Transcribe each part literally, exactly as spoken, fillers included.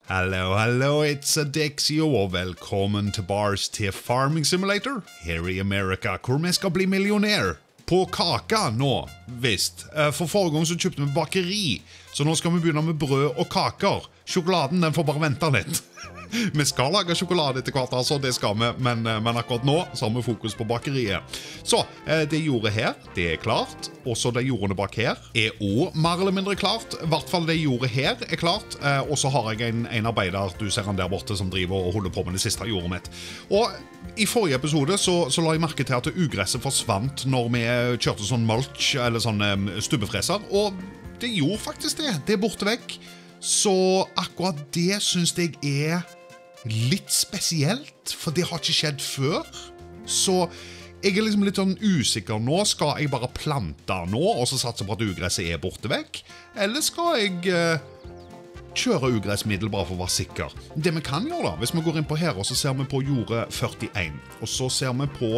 Hallo, hallo, it's a Dexio, og velkommen til Bars til Farming Simulator her i Amerika, hvor vi skal bli millionær på kaka nå, visst. For forrige gang så kjøpte vi bakeri, så nå skal vi begynne med brød og kaker. Sjokoladen, den får bare vente litt. Vi skal lage sjokolade etter hvert, altså, det skal vi, men, men akkurat nå så har vi fokus på bakeriet. Så, det jordet her, det er klart, og så det jordene bak her er også mer eller mindre klart. I hvert fall det jordet her er klart, og så har jeg en, en arbeider, du ser han der borte, som driver og holder på med det siste jordet mitt. Og i forrige episode så, så la jeg merke til at ugresset forsvant når vi kjørte sånn mulch, eller sånn stubbefreser, og det gjorde faktisk det, det er borte vekk. Så akkurat det synes jeg er litt spesielt, for det har ikke skjedd før. Så jeg er liksom litt sånn usikker nå. Skal jeg bare plante nå, og så satse på at ugresset er borte vekk? Eller skal jeg uh, kjøre ugressmiddel bare for å være sikker? Det vi kan gjøre da, hvis vi går inn på her, og så ser vi på jordet førtien, og så ser vi på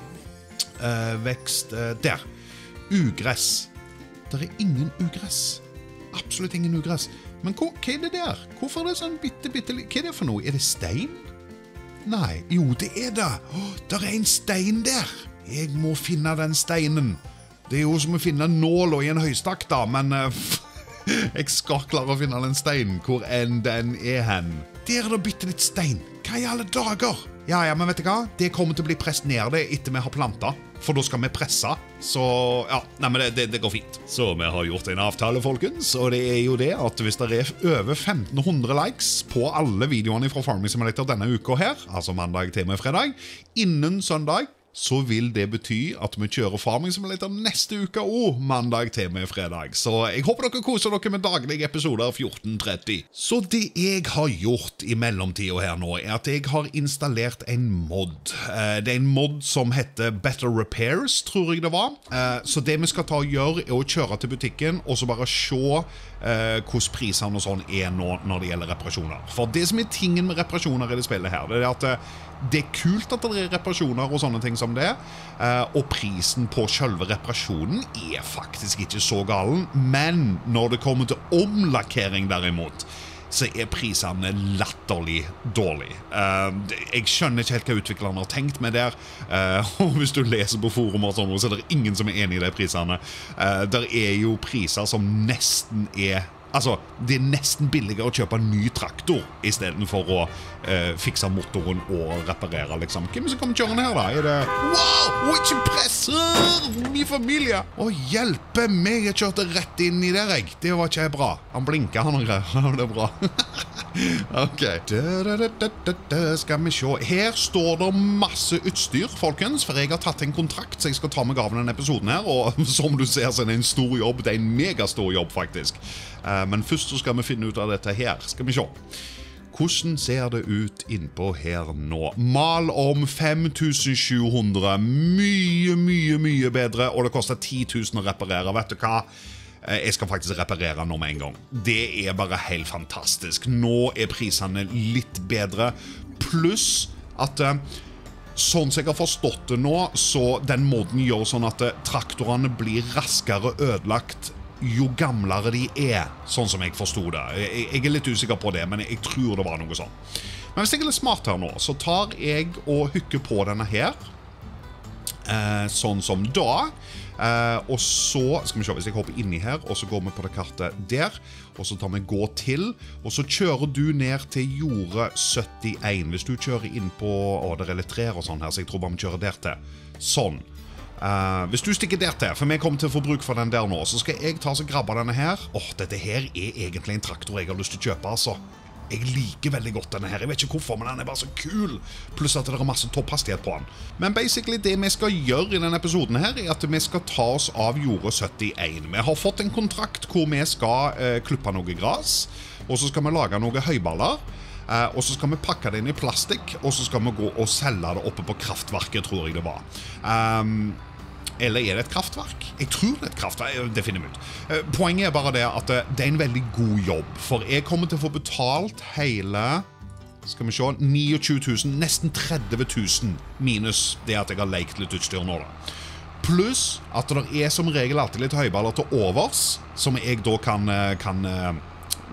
uh, vekst uh, der. Ugress. Der er ingen ugress. Absolutt ingen ugress. Men hva, hva er det der? Hvorfor er det sånn bitte, bitte... Hva er det for noe? Er det stein? Nei, jo, det er det. Åh, der er en stein der. Jeg må finne den steinen. Det er jo som å finne nål i en høystakk da, men uh, jeg skal klare å finne den steinen, hvor enn den er hen. Der er det bitte litt stein. Hva i alle dager? Ja, ja, men vet du hva? Det kommer til å bli presset ned det etter vi har plantet. For da skal vi presse, så ja, nei, men det, det, det går fint. Så vi har gjort en avtale, folkens, og det er jo det at hvis det er over femten hundre likes på alle videoene fra Farming Simulator denne uka her, altså mandag til og med fredag, innen søndag, så vil det bety at vi kjører Farming Simulator neste uke og mandag til med fredag. Så jeg håper dere koser dere med daglige episoder fjorten tretti. Så det jeg har gjort i mellomtiden her nå, er at jeg har installert en mod. Det er en mod som heter Better Repairs, tror jeg det var. Så det vi skal ta og gjøre er å kjøre til butikken, og så bare se hvordan prisene og sånn er nå når det gjelder reparasjoner. For det som er tingen med reparasjoner i det spillet her, det er at det er kult at det er reparasjoner og sånne ting som det, og prisen på selve reparasjonen er faktisk ikke så galen, men når det kommer til omlakkering derimot, så er prisene latterlig dårlig. Jeg skjønner ikke helt hva utviklerne har tenkt med der, og hvis du leser på forum og sånn, så er det ingen som er enig i de prisene. Der er jo priser som nesten er Altså, det er nesten billigere å kjøpe en ny traktor i stedet for å uh, fikse motoren og reparere, liksom. Hvem er det som kommer kjørende her, da? Er det... Wow! Og ikke presser! Min familie! Å, hjelpe meg! Jeg kjørte rett inn i der, jeg. Det var ikke bra. Han blinker, han og greier. Det er bra. Ok. Da, da, da, da, da, skal vi se. Her står det masse utstyr, folkens, for jeg har tatt en kontrakt, så jeg skal ta meg av denne episoden her, og som du ser, så er det en stor jobb. Det er en megastor jobb, faktisk. Uh, men først så skal vi finne ut av dette her. Skal vi se. Hvordan ser det ut innpå her nå? Mal om fem tusen sju hundre. Mye, mye, mye bedre, og det koster ti tusen å reparere. Vet du hva? Jeg skal faktisk reparere nå med en gang. Det er bare helt fantastisk. Nå er prisene litt bedre, pluss at sånn som jeg har forstått det nå, så den moden gjør sånn at traktorene blir raskere ødelagt jo gamlere de er, sånn som jeg forstod det. Jeg, jeg er litt usikker på det, men jeg tror det var noe sånn. Men hvis jeg er litt smart her nå, så tar jeg og hykker på denne her, eh, sånn som da, eh, og så, skal vi se, hvis jeg hopper inn i her, og så går vi på det kartet der, og så tar vi gå til, og så kjører du ned til jordet syttien. Hvis du kjører inn på, å, det er litt trær og sånn her, så jeg tror bare vi kjører der til. Sånn. Uh, hvis du stikker der til, for vi kommer til å få bruk for den der nå, så skal jeg ta og grabbe denne her. Åh, oh, dette her er egentlig en traktor jeg har lyst til å kjøpe, altså. Jeg liker veldig godt denne her. Jeg vet ikke hvorfor, men den er bare så kul. Pluss at det er masse topphastighet på den. Men basically det vi skal gjøre i denne episoden her, er at vi skal ta oss av jordet syttien. Vi har fått en kontrakt hvor vi skal uh, klippe noe gras, og så skal vi lage noen høyballer. Uh, og så skal vi pakke det inn i plastikk, og så skal vi gå og selge det oppe på kraftverket, tror jeg det var. Um, eller er det et kraftverk? Jeg tror det er et kraftverk, det finner vi ut. Uh, poenget er bare det at uh, det er en veldig god jobb, for jeg kommer til å få betalt hele, skal vi se, tjueni tusen, nesten tretti tusen, minus det at jeg har lekt litt utstyr nå da. Pluss at det er som regel alltid litt høyballer til overs, som jeg da kan, kan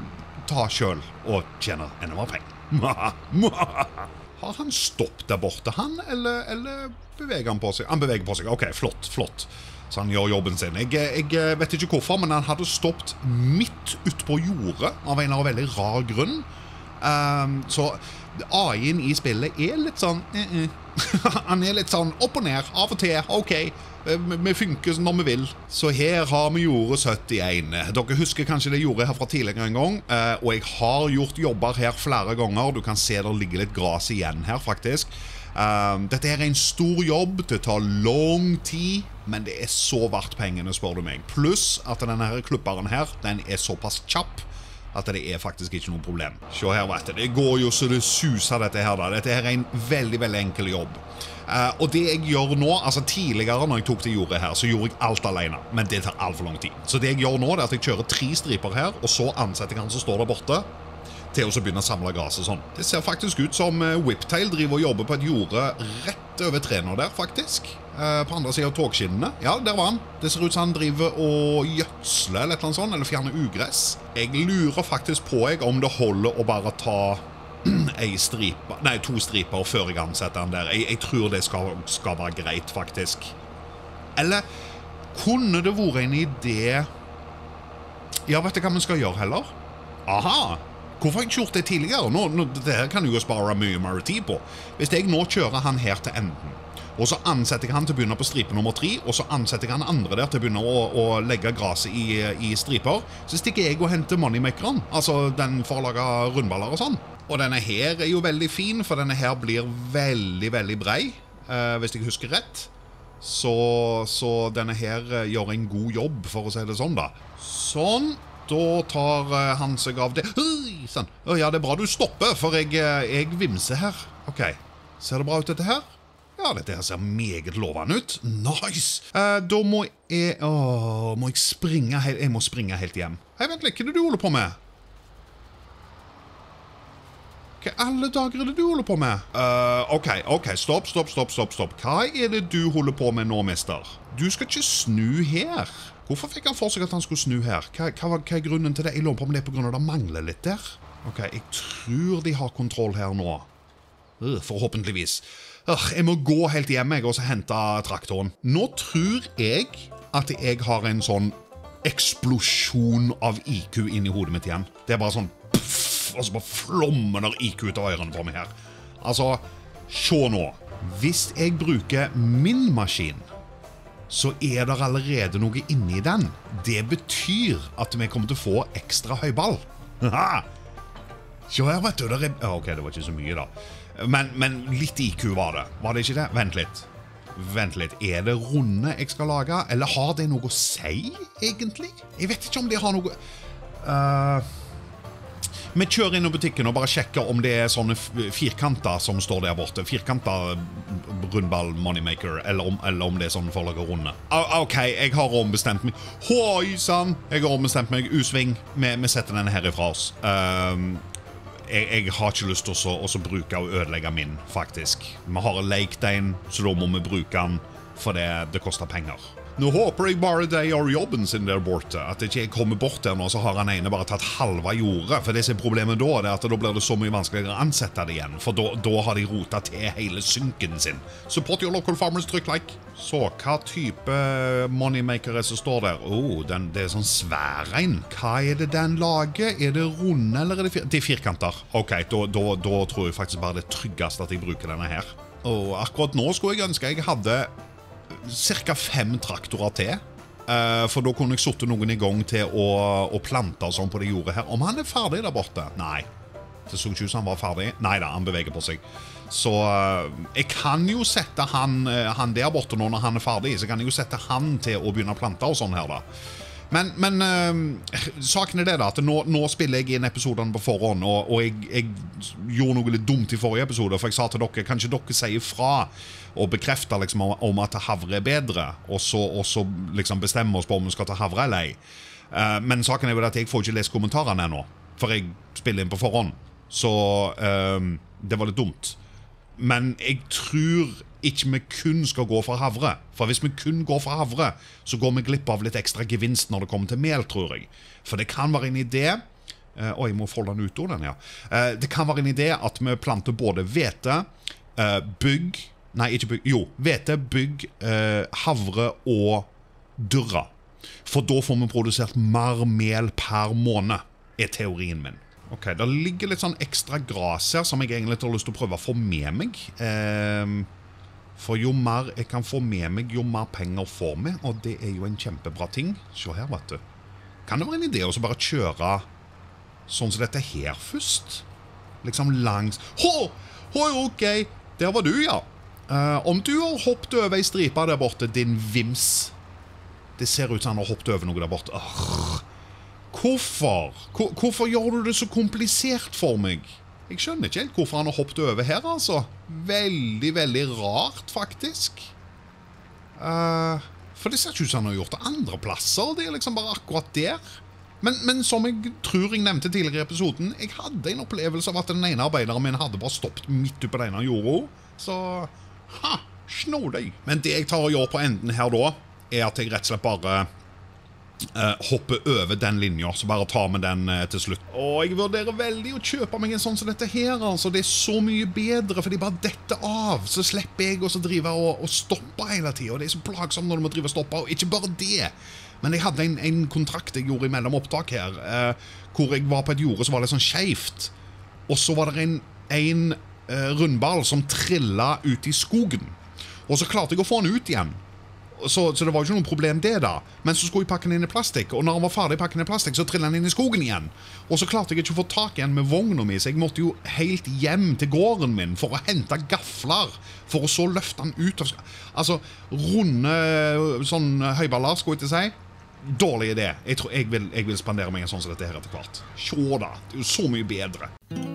ta selv og tjene enda mer penger. Har han stoppet der borte, han, eller, eller beveger han på seg? Han beveger på seg, ok, flott, flott. Så han gjør jobben sin. Jeg, jeg vet ikke hvorfor, men han hadde stoppet midt ut på jordet av en eller annen veldig rar grunn. Um, så A I-en i spillet er litt sånn uh -uh. Han er litt sånn opp og ned, av og til, ok, vi funker når vi vil. Så her har vi jordet syttién. Dere husker kanskje det jordet her fra tidligere en gang, uh, og jeg har gjort jobber her flere ganger. Du kan se det ligger litt gras igjen her faktisk. Um, dette er en stor jobb, det tar lang tid, men det er så verdt pengene, spør du meg. Pluss at denne her klubberen her, den er såpass kjapp at det er faktisk ikke noe problem. Se her, vet du, det går jo så det suser dette her da. Dette her er en veldig, veldig enkel jobb. Uh, og det jeg gjør nå, altså tidligere når jeg tok det jordet her, så gjorde jeg alt alene, men det tar alt for lang tid. Så det jeg gjør nå, det er at jeg kjører tre striper her, og så ansetter jeg han som står der borte, til å begynne å samle gas og sånn. Det ser faktisk ut som Whiptail driver og jobber på et jorde rett over trener der, faktisk. Uh, på andre siden av togskinnene. Ja, der var han. Det ser ut som han driver og gjødsler eller et eller annet sånt, eller fjerner ugress. Jeg lurer faktisk på jeg om det holder å bare ta en stripe, nei, to striper før jeg ansetter han der. Jeg, jeg tror det skal, skal være greit, faktisk. Eller kunne det vært en idé? Ja, vet du hva man skal gjøre heller? Aha! Hvorfor har jeg ikke gjort det tidligere? Nå, nå, det her kan jeg jo spare mye mer tid på. Hvis jeg nå kjører han her til enden, og så ansetter jeg han til å begynne på stripe nummer tre, og så ansetter jeg han andre der til å begynne å, å legge graset i, i striper, så stikker jeg og henter moneymakeren, altså den for å lage rundballer og sånn. Og denne her er jo veldig fin, for denne her blir veldig, veldig brei, eh, hvis jeg husker rett. Så, så denne her gjør en god jobb, for å si det sånn da. Sånn. Da tar uh, han seg av det. Ui, sånn. Oh, ja, det er bra du stopper, for jeg, jeg vimser her. Ok, ser det bra ut dette her? Ja, dette her ser meget lovende ut. Nice! Uh, da må jeg... Åh, må jeg springe helt... Jeg må springe helt hjem. Hei, vent litt, hva er det du holder på med? Hva alle dager er det du holder på med? Uh, ok, ok, stopp, stopp, stopp, stopp, stopp. Hva er det du holder på med nå, mister? Du skal ikke snu her. Hvorfor fikk han for seg at han skulle snu her? Hva, hva, hva er grunnen til det? Jeg lurer på om det er på grunn av det mangler litt der. Ok, jeg tror de har kontroll her nå. Uh, forhåpentligvis. Uh, jeg må gå helt hjem jeg, og så hente traktoren. Nå tror jeg at jeg har en sånn eksplosjon av I Q inn i hodet mitt igjen. Det er bare sånn puff, og så bare flommer der I Q ut av ørene på meg her. Altså, se nå. Hvis jeg bruker min maskin, så er det allerede noe inni den. Det betyr at vi kommer til å få ekstra høyball. Haha! Så her vet du, det er... Ok, det var ikke så mye da. Men, men litt I Q var det. Var det ikke det? Vent litt. Vent litt. Er det runde jeg skal lage? Eller har det noe å si, egentlig? Jeg vet ikke om det har noe... Uh... Vi kjører inn i butikken og bare sjekker om det er sånne firkanter som står der borte. Firkanter rundball moneymaker, eller om, eller om det er sånne for å lage runde. Ok, jeg har ombestemt meg. Hoi sann! Jeg har ombestemt meg. U-sving. Vi, vi setter denne her ifra oss. Um, jeg, jeg har ikke lyst til å, å bruke og ødelegge min, faktisk. Vi har leikt en, så da må vi bruke den, for det, det koster penger. Nå håper jeg bare de har jobben sin der borte, at ikke jeg kommer bort der nå, så har han ene bare tatt halva jordet, for det som er problemet da, det er at da blir det så mye vanskeligere å ansette det igjen, for da, da har de rotet til hele synken sin. Support your local farmers, trykk like. Så, hva type moneymaker er som står der? Oh, den, det er sånn sværrein. Hva er det den lager? Er det runde, eller er det, fir det er firkanter? Ok, da, da, da tror jeg faktisk bare det er tryggest at jeg bruker denne her. Og akkurat nå skulle jeg ønske jeg hadde cirka fem traktorer til, uh, for da kunne jeg satt noen i gang til å, å plante sånn på det jordet her. Om han er ferdig der borte? Nei. Det så ikke ut som han var ferdig. Nei da, han beveger på seg. Så uh, jeg kan jo sette han, uh, han der borte nå når han er ferdig, så kan jeg jo sette han til å begynne å plante og sånn her da. Men, men uh, saken er det da, at nå, nå spiller jeg inn episoderne på forhånd, og, og jeg, jeg gjorde noe litt dumt i forrige episode, for jeg sa til dere, kanskje dere sier fra og bekrefter liksom om, om at havre er bedre, og så, og så liksom bestemmer oss på om vi skal ta havre eller ei. Uh, men saken er jo at jeg får ikke lest kommentarene ennå, for jeg spiller inn på forhånd, så uh, det var litt dumt. Men jeg tror ikke vi kun skal gå for havre. For hvis vi kun går for havre, så går vi glipp av litt ekstra gevinst når det kommer til mel, tror jeg. For det kan være en idé Uh, og jeg må folde den ut av den, ja. Uh, det kan være en idé at vi planter både hvete, uh, bygg, nei, ikke bygg, jo, hvete, bygg, uh, havre og durra. For da får vi produsert mer mel per måned, er teorien min. Ok, det ligger litt sånn ekstra gras her som jeg egentlig har lyst til å prøve å få med meg. Uh, For jo mer jeg kan få med meg, jo mer penger får vi, og det er jo en kjempebra ting. Se her, vet du. Kan det være en idé å bare kjøre sånn som dette her først? Liksom langs... Hå! Hå, ok! Der var du, ja. Uh, om du har hoppet over en stripe der borte, din vims. Det ser ut som han har hoppet over noe der borte. Arr. Hvorfor? Hvor, hvorfor gjør du det så komplisert for meg? Jeg skjønner ikke helt hvorfor han har hoppet over her, altså. Veldig, veldig rart, faktisk. Uh, for det ser ikke ut som han har gjort det andre plasser. Det er liksom bare akkurat der. Men, men som jeg tror jeg nevnte tidligere i episoden, jeg hadde en opplevelse av at den ene arbeideren min hadde bare stoppet midt på den ene jorda. Så, ha, snå deg. Men det jeg tar og gjør på enden her da, er at jeg rett og slett bare... Uh, hoppe over den linja, så bare ta med den uh, til slutt. Og jeg vurderer veldig å kjøpe meg en sånn som dette her, altså. Det er så mye bedre, fordi bare dette av, så slipper jeg også å drive og, og stoppe hele tiden, og det er så plagsomt når du må drive og stoppe, og ikke bare det. Men jeg hadde en, en kontrakt jeg gjorde imellom opptak her, uh, hvor jeg var på et jorde som var litt sånn skjevt, og så var det en, en uh, rundball som trillet ut i skogen, og så klarte jeg å få den ut igjen. Så, så det var jo ikke noe problem det da. Men så skulle jeg pakke den inn i plastikk, og når han var ferdig pakken i plastikk, så trillet han inn i skogen igjen. Og så klarte jeg ikke å få tak igjen med vognen min, så jeg måtte jo helt hjem til gården min for å hente gafler, for å så løfte han ut av... Altså, runde sånn høyballer, skulle jeg ikke si. Dårlig idé. Jeg tror jeg vil, jeg vil spandere meg en sånn som dette her etter hvert. Se da, det er jo så mye bedre.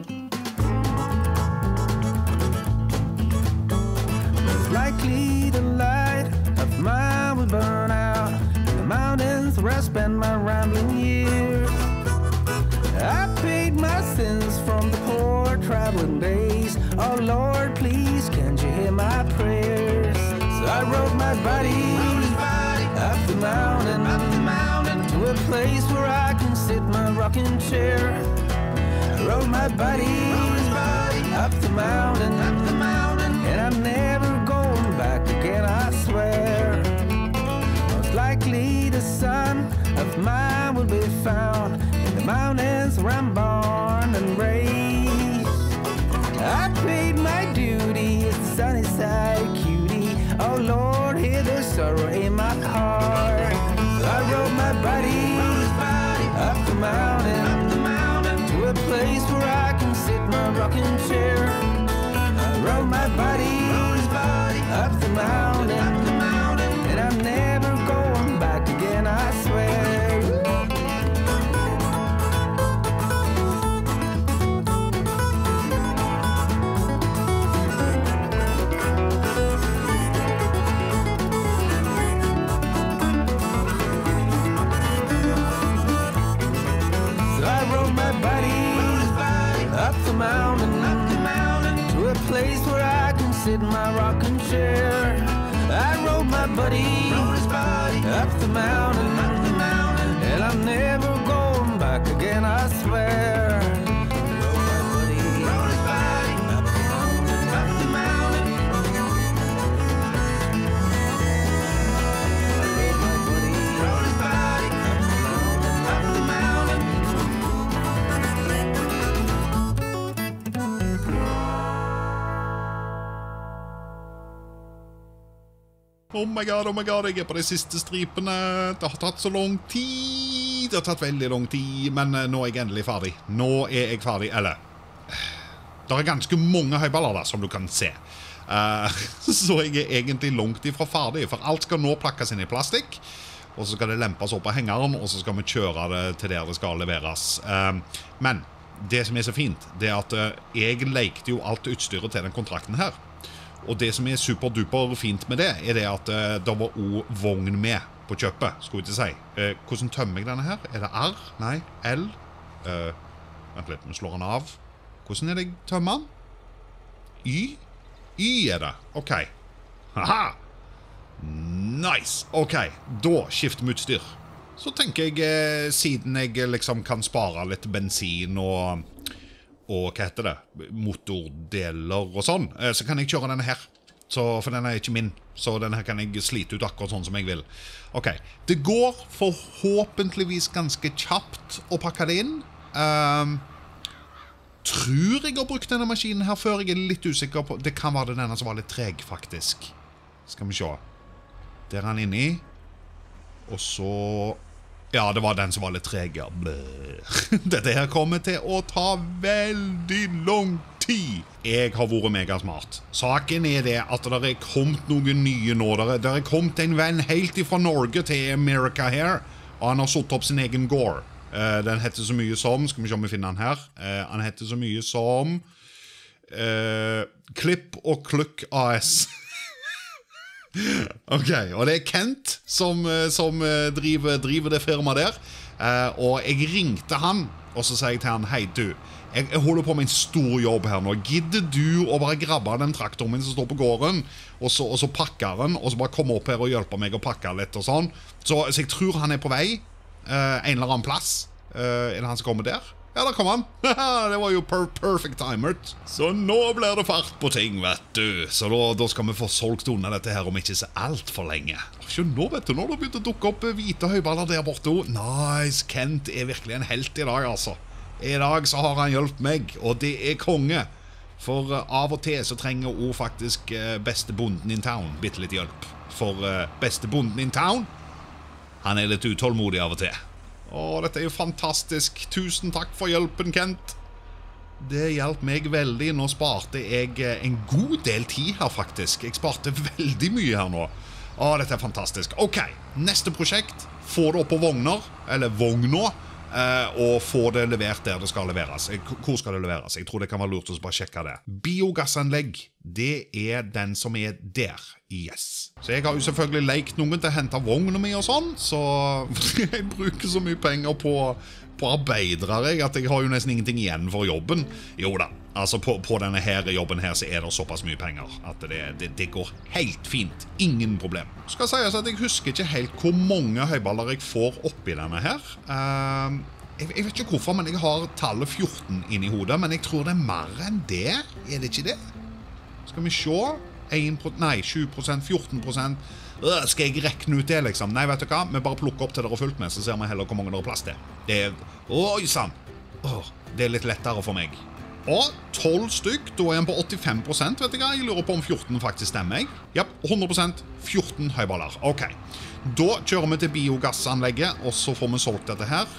Likely the light of mine will burn out in the mountains where I spent my rambling years. I paid my sins from the poor traveling days. Oh Lord, please, can't you hear my prayers? So I rode my body up the mountain, up the mountain to a place where I can sit my rocking chair. I rode my body up the mountain, up the mountain, and I'm never going back again, I swear. Most likely the son of mine will be found in the mountains where I'm born and raised. I paid my duty as the sunny side cutie. Oh Lord, hear the sorrow in my heart. So I rode my body up the mountain, up the mountain to a place where I can sit my rocking chair. I rode my body up the mountain, up the mountain, and I'm never going back again, I swear. So I rode my body up the mountain, up the mountain to a place where I can sit in my rocking chair. I rode my buddy up the mountain, up the mountain, and I'm never going back again, I swear. Rode my buddy up the mountain, up the mountain. I rode my buddy up the mountain, up the mountain. Oh my god, oh my god, jeg er på de siste stripene. Det har tatt så lang tid. Det har tatt veldig lang tid, men nå er jeg endelig ferdig. Nå er jeg ferdig, eller... Det er ganske mange høyballer der, som du kan se. Uh, så jeg er egentlig langt ifra ferdig, for alt skal nå plakkes inn i plastikk, og så skal det lempes opp av hengeren, og så skal vi kjøre det til der det skal leveres. Uh, men det som er så fint, det er at uh, jeg lekte jo alt utstyret til den kontrakten her. Og det som er superduper fint med det, er det at uh, det var også vogn med på kjøpet, skulle jeg ikke si. Uh, hvordan tømmer jeg denne her? Er det R? Nei, L? Uh, vent litt, vi slår den av. Hvordan er det jeg tømmer den? Y? Y er det, ok. Haha! Nice! Ok, da skifter vi utstyr. så tenker jeg, eh, siden jeg liksom kan spare litt bensin og, og hva heter det, motordeler og sånn, eh, så kan jeg kjøre denne her. Så, for den er ikke min, så denne her kan jeg slite ut akkurat sånn som jeg vil. Ok, det går forhåpentligvis ganske kjapt å pakke det inn. Um, tror jeg har brukt denne maskinen her før, jeg er litt usikker på. Det kan være denne som var litt treg, faktisk. Skal vi se. Der er han inne i. Og så... Ja, det var den som var litt treg. Dette her kommer til å ta veldig lang tid. Jeg har vært megasmart. Saken er det at det er kommet noen nye nå. Det er kommet en venn helt fra Norge til America her, og han har satt opp sin egen gård. Uh, den heter så mye som, skal vi se om vi finner han her, uh, han heter så mye som uh, Klipp og Klukk A S. Ok, og det er Kent som, som driver, driver det firmaet der, uh, og jeg ringte han, og så sier jeg til han, hei du, jeg, jeg holder på med en stor jobb her nå, gidder du å bare grabbe den traktoren min som står på gården, og så, og så pakker den, og så bare komme opp her og hjelpe meg å pakke litt og sånn, så, så jeg tror han er på vei, Uh, en eller annen plass. uh, Er det han som kommer der? Ja, der kom han. Det var jo per perfect timer. Så nå blir det fart på ting, vet du. Så da, da skal vi få solgt unna dette her om ikke så alt for lenge. Så nå vet du, nå har det begynt å dukke opp hvite høyballer der borte. Nice, Kent er virkelig en helt i dag, altså. I dag så har han hjulpet meg, og det er konge. For uh, av og til så trenger hun faktisk uh, beste bonden in town bitte litt hjelp. For uh, beste bonden in town, han er litt utålmodig av og til. Åh, dette er jo fantastisk. Tusen takk for hjelpen, Kent. Det hjalp meg veldig. Nå sparte jeg en god del tid her, faktisk. Jeg sparte veldig mye her nå. Åh, dette er fantastisk. Ok, neste prosjekt. Få det opp på vogner, eller vogner, eh, og få det levert der det skal leveres. Hvor skal det leveres? Jeg tror det kan være lurt å bare sjekke det. Biogassanlegg, det er den som er der. Yes. Så jeg har jo selvfølgelig lekt noen til å hente vognen min og sånn, så jeg bruker så mye penger på, på arbeidere at jeg har jo nesten ingenting igjen for jobben. Jo da, altså på, på denne her jobben her så er det såpass mye penger at det, det, det går helt fint. Ingen problem. Skal sies at jeg husker ikke helt hvor mange høyballer jeg får oppi denne her. Uh, jeg, jeg vet ikke hvorfor, men jeg har tallet fjorten inn i hodet, men jeg tror det er mer enn det. Er det ikke det? Skal vi se... en, nei, sju prosent, fjorten prosent. Øh, skal jeg rekne ut det, liksom? Nei, vet du hva? Vi bare plukker opp til dere fullt med, så ser vi heller hvor mange dere har plass til. Det er... Oi, sann! Åh, det er litt lettere for meg. Og tolv stykk, da er han på åttifem prosent, vet du hva? Jeg lurer på om fjorten faktisk stemmer, jeg. Ja, hundre prosent, fjorten høyballer. Ok. Da kjører vi til biogassanlegget, og så får vi solgt dette her.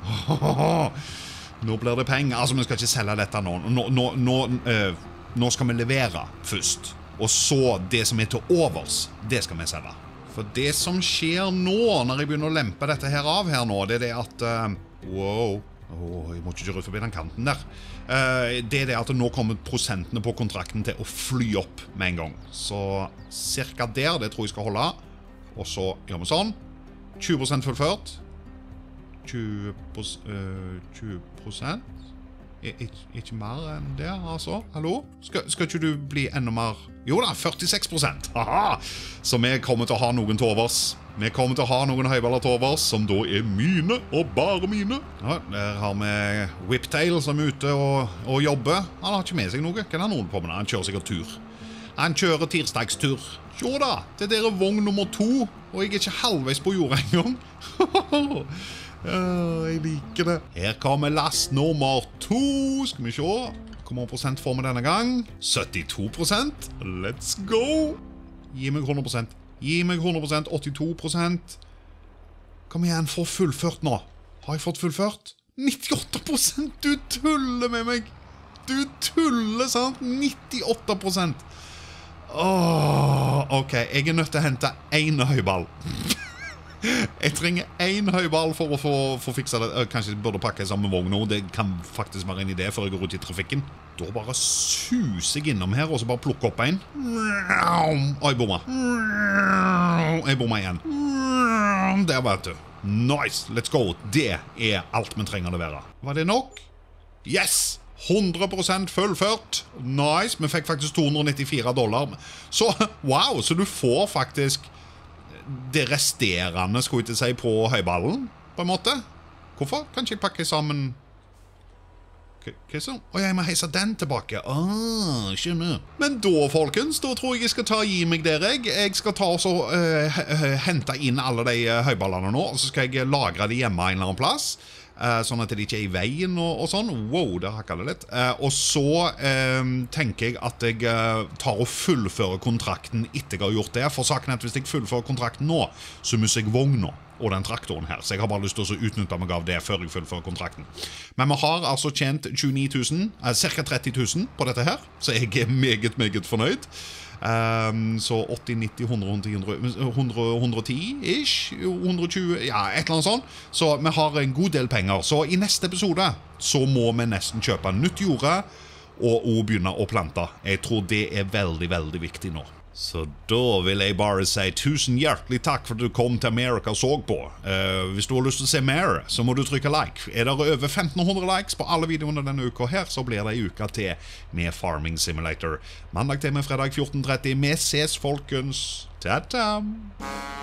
Nå blir det penger. Altså, vi skal ikke selge dette nå. Nå, nå, nå, øh, nå skal vi levere først. Og så det som er til overs, det skal vi selge. For det som skjer nå, når jeg begynner å lempe dette her av her nå, det er det at... Uh, wow, oh, jeg må ikke kjøre ut forbi den kanten der. Uh, det er det at nå kommer prosentene på kontrakten til å fly opp med en gang. Så cirka der, det tror jeg skal holde. Og så gjør vi sånn. tjue prosent fullført. tjue prosent. Ik ikke mer enn det, altså. Hallo? Skal, skal ikke du bli enda mer... Jo da, førtiseks prosent. Haha! Så vi kommer til å ha noen til overs. Vi kommer til å ha noen høyballer til overs, som da er mine, og bare mine. Ja, der har vi Whiptail som er ute og, og jobber. Han har ikke med seg noe. Hva er han noen på med? Han kjører sikkert tur. Han kjører tirsdagstur. Jo da, det der er vogn nummer to, og jeg er ikke halvveis på jorda en gang. Ja, jeg liker det. Her kommer last nummer to. Skal vi se. Hvor mange prosent får vi denne gang? syttito prosent. Let's go. Gi meg hundre prosent. Gi meg hundre prosent. åttito prosent. Kom igjen, få fullført nå. Har jeg fått fullført? nittiåtte prosent. Du tuller med meg. Du tuller, sant? nittiåtte prosent. Åh, ok. Jeg er nødt til å hente en høyball. Jeg trenger en høyball for å få, få fiksa det. Kanskje jeg burde pakke sammen med vogn nå. Det kan faktisk være en idé før jeg går ut i trafikken. Da bare suser jeg innom her, og så bare plukker opp en. Og jeg bommer. Jeg bommer igjen. Der vet du. Nice, let's go. Det er alt vi trenger å levere. Var det nok? Yes! hundre prosent fullført. Nice, vi fikk faktisk to hundre nittifire dollar. Så, wow, så du får faktisk det resterende, skulle jeg ikke si, på høyballen. på en måte. Hvorfor kan ikke jeg pakke sammen... Hva så? Å, jeg må heise den tilbake. Ah, skjønner. Men da, folkens, da tror jeg jeg skal ta gi meg der, jeg. Jeg skal ta og så uh, hente inn alle de høyballene nå, og så skal jeg lagre de hjemme en eller annen plass, uh, sånn at de ikke er i veien og, og sånn. Wow, der hakket det litt. Uh, og så uh, tenker jeg at jeg uh, tar og fullfører kontrakten etter jeg har gjort det, for saken er at hvis jeg fullfører kontrakten nå, så musser jeg vogna og den traktoren her, så jeg har bare lyst til å utnytte meg av det før jeg fullfører kontrakten. Men vi har altså tjent tjueni tusen, eh, cirka tretti tusen på dette her, så jeg er meget, meget fornøyd. Um, så åtti, nitti, hundre, hundre, hundre ti ish, hundre tjue, ja, et eller annet sånt. Så vi har en god del penger. Så i neste episode så må vi nesten kjøpe nytt jorde og, og begynne å plante. Jeg tror det er veldig, veldig viktig nå. Så da vil jeg bare si tusen hjertelig takk for at du kom til Amerika og så på. Uh, hvis du har lyst til å se mer, så må du trykke like. Er det over femten hundre likes på alle videoene denne uka her, så blir det en uke til med Farming Simulator. Mandag til med fredag fjorten tretti. Vi ses, folkens. Ta-ta!